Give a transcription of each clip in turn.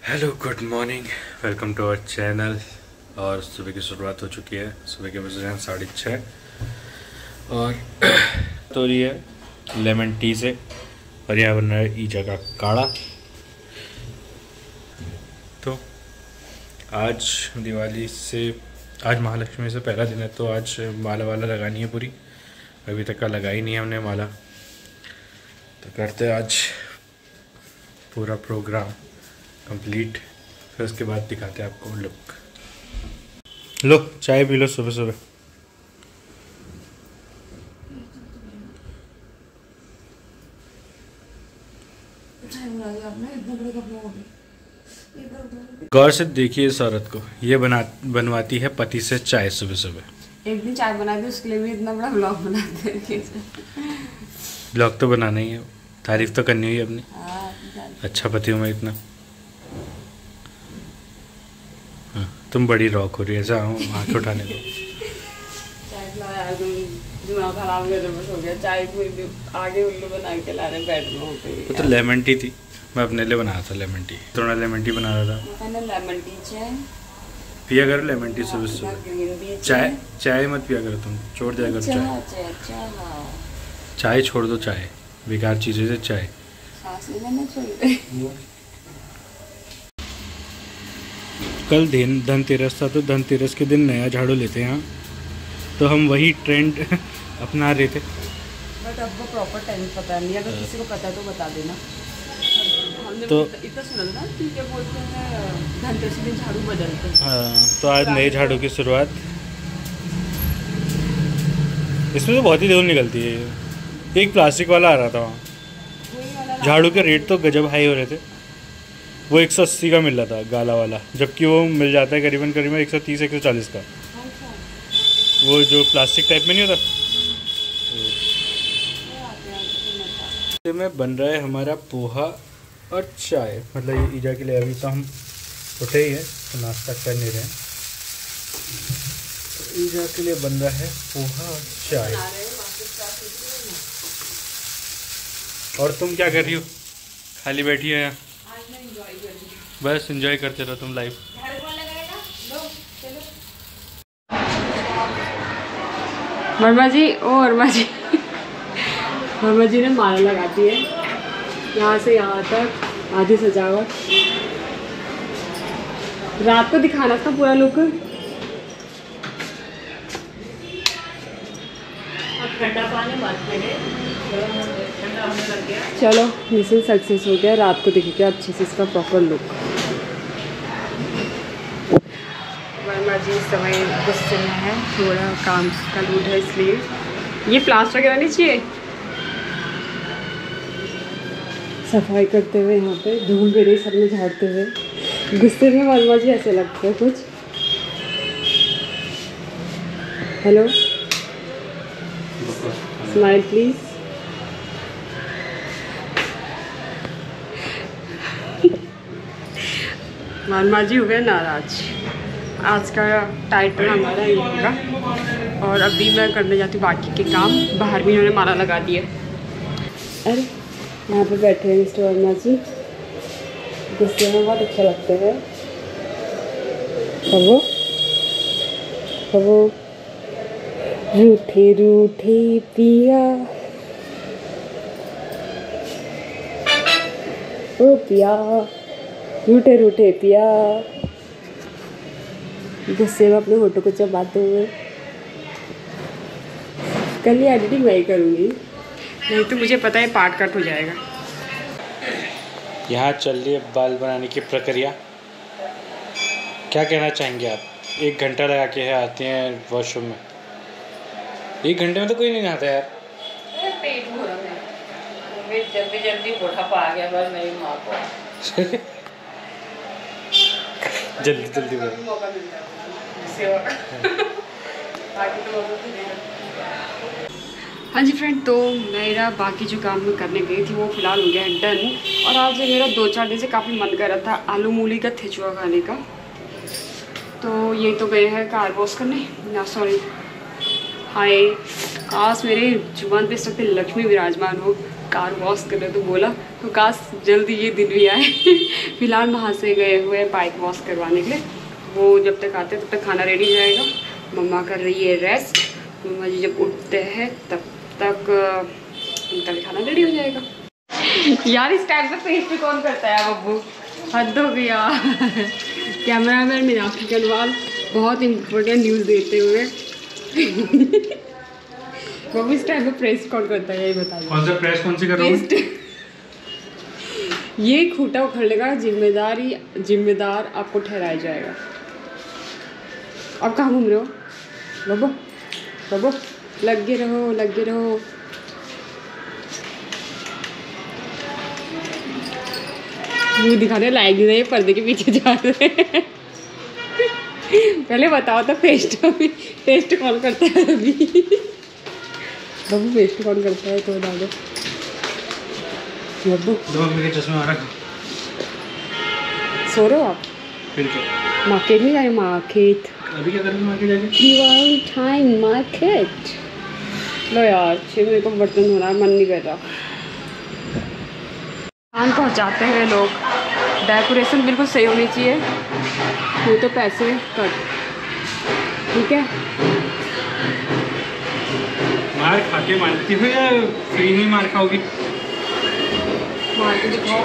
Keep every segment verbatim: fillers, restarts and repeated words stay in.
Hello good morning, welcome to our channel. और सुबह की शुरुआत हो चुकी है। सुबह के बज रहे हैं साढ़े छः और तो रही है लेमन टी से। और यहाँ बन रहा है ईजा का काढ़ा। तो आज दिवाली से, आज महालक्ष्मी से पहला दिन है, तो आज माला वाला लगानी है पूरी। अभी तक का लगाई नहीं है हमने माला, तो करते आज पूरा प्रोग्राम कंप्लीट, फिर उसके बाद दिखाते हैं आपको लुक। लो चाय पी लो सुबह सुबह। गौर से देखिए इस औरत को, ये बना बनवाती है पति से चाय सुबह सुबह। एक दिन चाय बना दी, उसके लिए भी इतना बड़ा ब्लॉग बनाते हैं। ब्लॉग तो बनाना ही है, तारीफ तो करनी हुई अपनी। अच्छा पति हूँ मैं इतना। हाँ, तुम बड़ी रॉक हो रही है, जाओ आँख उठाने दो। चाय पिलाया यार, तुम दिमाग खराब कर बस हो गया। चाय को आगे उल्लू बना के ला रहे बेड में होते। वो तो लेमन टी थी, मैं अपने लिए बना रहा था लेमन टी। थोड़ा लेमन टी बना रहा था। मैंने लेमन टी चाय पिया करो, लेमन टी सुबह सुबह। चाय चाय मत पिया करो, तुम छोड़ दिया करो चाय। चाय छोड़ दो, चाय बेकार चीज़ें से चाय। कल दिन धनतेरस था, तो धनतेरस के दिन नया झाड़ू लेते हैं यहाँ, तो हम वही ट्रेंड अपना रहे थे। बट अब वो प्रॉपर टाइम पता नहीं, अगर किसी को पता तो बता देना। हमने तो इतना सुना था ना कि क्या बोलते हैं, धनतेरस के दिन झाड़ू बदलते हैं। हाँ, तो आज नए झाड़ू की शुरुआत। इसमें तो बहुत ही धूल निकलती है। एक प्लास्टिक वाला आ रहा था वहाँ, झाड़ू के रेट तो गजब हाई हो रहे थे। वो एक सौ अस्सी का मिल रहा था गाला वाला, जबकि वो मिल जाता है करीबन करीबन एक सौ तीस एक सौ चालीस का। वो जो प्लास्टिक टाइप में नहीं होता। में बन रहा है हमारा पोहा और चाय, मतलब ये ईजा के लिए। अभी तो हम उठे ही हैं, तो नाश्ता कर नहीं रहे हैं। तो ईजा के लिए बन रहा है पोहा और चाय। और तुम क्या कर रही हो? खाली बैठी हो यहाँ? बस एंजॉय करते रहो तुम लाइफ। वर्मा जी, ओ वर्मा जी, वर्मा जी ने माला लगाती है यहाँ से यहाँ तक, आधी सजावट। रात को दिखाना था पूरा लुक। चलो मिशन सक्सेस हो गया, रात को दिखेगा अच्छे से इसका प्रॉपर लुक। वर्मा जी इस समय गुस्से में है, थोड़ा काम का लूट है, इसलिए ये प्लास्टर वगैरह नहीं चाहिए। सफाई करते हुए यहाँ पे धूल मेरे सर में झाड़ते हुए गुस्से में वर्मा जी ऐसे लगते हैं कुछ। Hello, smile please. Verma ji हुए नाराज। आज का टाइटल हमारा ये होगा। और अभी मैं करने जाती हूँ बाकी के काम। बाहर भी इन्होंने माला लगा दी है। अरे यहाँ पे बैठे हैं मिस्टर वर्मा जी, गुस्से में बहुत अच्छा लगते हैं। कबो कबो रूठे रूठे पिया, ओ पिया, रूठे रूठे पिया, गुस्से में अपने होठों को चबाते हुए। कल ये एडिटिंग मैं ही करूँगी, नहीं तो मुझे पता है पार्ट कट हो जाएगा। यहाँ चल रही है बाल बनाने की प्रक्रिया। क्या कहना चाहेंगे आप? एक घंटा लगा के आते हैं वॉशरूम में। एक घंटे में तो कोई नहीं नहाता यार। पेट भरा है, जल्दी जल्दी मोटापा आ गया बस मेरी माँ को। जल्दी जल्दी बोलो। मौका मिलता है। हाँ जी फ्रेंड, तो मेरा बाकी जो काम मैं करने गई थी वो फ़िलहाल हो गया है डन। और आज मेरा दो चार दिन से काफ़ी मन कर रहा था आलू मूली का ठेचुआ खाने का, तो ये तो गए हैं कार वॉश करने ना, सॉरी हाय, काश मेरे जुबान पे इस वक्त लक्ष्मी विराजमान हो। कार वॉश कर रहे तो बोला तो काश जल्दी ये दिन भी आए। फिलहाल वहाँ से गए हुए बाइक वॉश करवाने के लिए, वो जब तक आते तब तक खाना रेडी हो जाएगा। मम्मा कर रही है रेस्ट, मम्मा जी जब उठते हैं तब तक उनका भी खाना रेडी हो जाएगा। यार इस टाइम पे फेस पे कौन करता है बब्बू, हद हो गया। कैमरामैन मीनाक्षी कनवाल बहुत इम्पोर्टेंट न्यूज़ देते हुए। बब्बू इस टाइम पे प्रेस कौन करता है, यही बताइए। कौन सा प्रेस, कौन सी करोगे? ये खूंटा उखड़ने का जिम्मेदारी जिम्मेदार आपको ठहराया जाएगा। अब कहाँ घूम रहे हो बब्बू? बब्बू लगे रहो लगे रहो। मुँह दिखाने लायक नहीं, पर्दे के पीछे जा रहे हैं। पहले बताओ तो पेस्ट अभी पेस्ट कौन करता है अभी? बब्बू पेस्ट कौन करता है तो बता दो। बब्बू दो मेरे चश्मा आ रहा। सो रहे हो आप? फिर क्या? मार्केट नहीं जाए? मार्केट अभी क्या करेंगे मार्केट जाके? Diwali time market. लो यार छः मेरे को बर्तन धोना मन नहीं कर रहा। खान पहुँचाते हैं लोग, डेकोरेशन बिल्कुल सही होनी चाहिए, नहीं तो पैसे कट। ठीक है, मार खा के मारती हो या फ्री में मार खाओगी? मार के दिखाओ।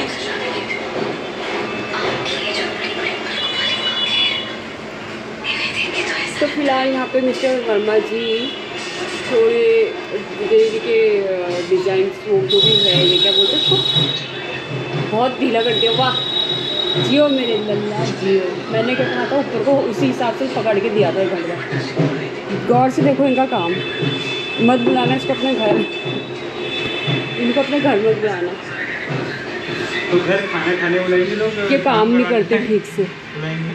तो फिलहाल यहाँ पे मिस्टर वर्मा जी थोड़े देवी के डिज़ाइन वो जो भी है, ये क्या बोलते हैं उसको, बहुत ढीला कर दिया। वाह जियो मेरे लल्ला जियो। मैंने क्या कहा था ऊपर को उसी हिसाब से पकड़ के दिया था घर का। गौर से देखो इनका काम, मत बुलाना इसको अपने घर, इनको अपने घर मत बुलाना। तो घर खाना खाने बुलाएंगे लोग, ये काम नहीं करते ठीक से। बुलाएंगे।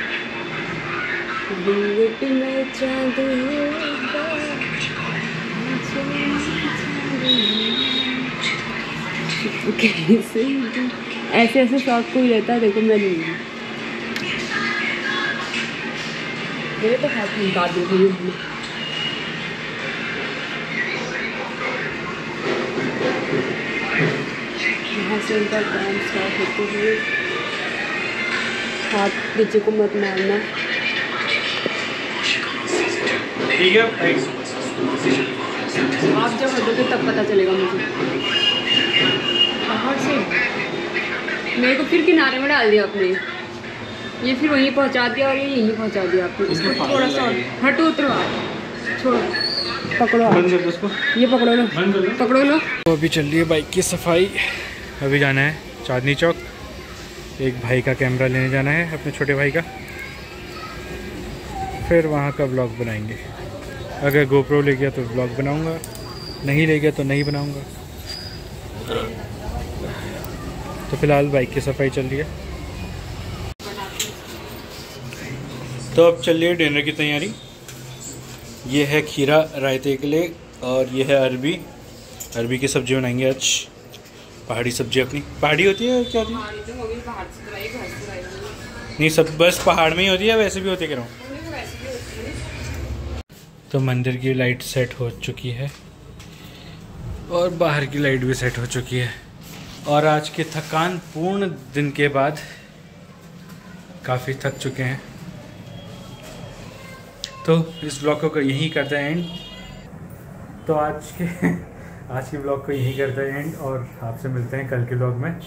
कैसे ऐसे ऐसे शौक कोई रहता है, देखो मैं नहीं, मेरे तो हाथ में बात देखी है। यहाँ से उनका काम स्टार्ट होते हुए हाथ नीचे को मत मारना। ठीक है, आप जब हटोगे तब पता चलेगा मुझे। बाहर से मेरे को फिर किनारे में डाल दिया आपने, ये फिर वहीं पहुंचा दिया और ये यहीं पहुंचा दिया आपने। इसको थोड़ा सा हटो, उतरो आप, छोड़ो, पकड़ो आप, बंद कर दो उसको, ये पकड़ो लो, बंद कर लो, पकड़ो लो। तो अभी चल रही है बाइक की सफाई। अभी जाना है चांदनी चौक, एक भाई का कैमरा लेने जाना है, अपने छोटे भाई का, फिर वहाँ का व्लॉग बनाएंगे। अगर गोप्रो ले गया तो व्लॉग बनाऊंगा, नहीं ले गया तो नहीं बनाऊंगा। तो फिलहाल बाइक की सफाई चल रही है। तो अब चल रही है डिनर की तैयारी। ये है खीरा रायते के लिए और ये है अरबी, अरबी की सब्ज़ी बनाएंगे आज। पहाड़ी सब्ज़ी अपनी पहाड़ी होती है क्या होती है? नहीं सब बस पहाड़ में ही होती है, वैसे भी होती है कह रहा हूँ। तो मंदिर की लाइट सेट हो चुकी है और बाहर की लाइट भी सेट हो चुकी है। और आज के थकान पूर्ण दिन के बाद काफ़ी थक चुके हैं, तो इस ब्लॉग को यहीं करते हैं एंड। तो आज के आज के ब्लॉग को यहीं करते हैं एंड और आपसे मिलते हैं कल के ब्लॉग में।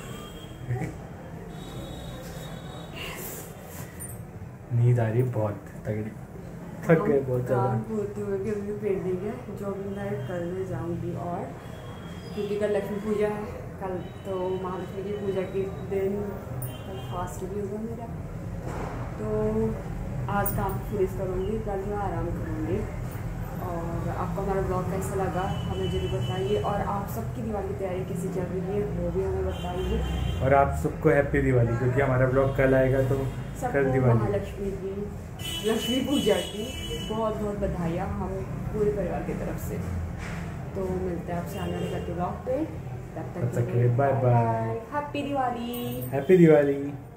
नींद आ रही बहुत तगड़ी, थक गए बहुत ज़्यादा। होते हुए भी अभी पेंडिंग है जो अभी मैं करने जाऊंगी। और क्योंकि कल लक्ष्मी पूजा है, कल तो महालक्ष्मी की पूजा के दिन कल फास्ट भी होगा मेरा, तो आज काम फिनिश करूँगी, कल मैं आराम करूँगी। और आपको हमारा ब्लॉग कैसा लगा हमें जरूर बताइए, और आप सबकी दिवाली की तैयारी कैसी चल रही है वो भी हमें बताइए। और आप सबको हैप्पी दिवाली, क्योंकि हमारा ब्लॉग कल आएगा तो कल दिवाली, महालक्ष्मी की लक्ष्मी पूजा की बहुत बहुत बधाइयाँ हम पूरे परिवार की तरफ से। तो मिलते हैं आपसे आने वाले ब्लॉग पे, तब तक तब तक के लिए bye bye, happy Diwali, happy Diwali.